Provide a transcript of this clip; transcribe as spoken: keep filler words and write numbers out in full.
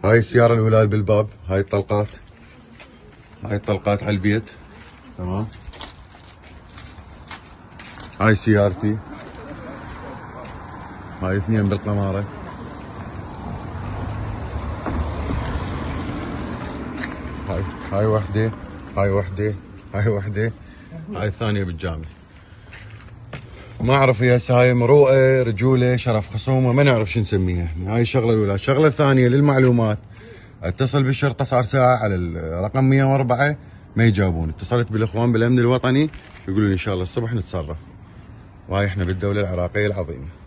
هاي السيارة الأولى بالباب، هاي الطلقات، هاي الطلقات على البيت. تمام. هاي سيارتي، هاي اثنين بالقمارة. هاي هاي وحدة، هاي وحدة، هاي وحدة، هاي الثانية بالجامع. ما اعرف هي هسه هاي مروءة، رجولة، شرف، خصومة، ما نعرف شو نسميها. هاي الشغلة الأولى. الشغلة الثانية للمعلومات، اتصل بالشرطة صار ساعة على الرقم مية وأربعة ما يجاوبون، اتصلت بالإخوان بالأمن الوطني يقولون إن شاء الله الصبح نتصرف. وهاي احنا بالدولة العراقية العظيمة.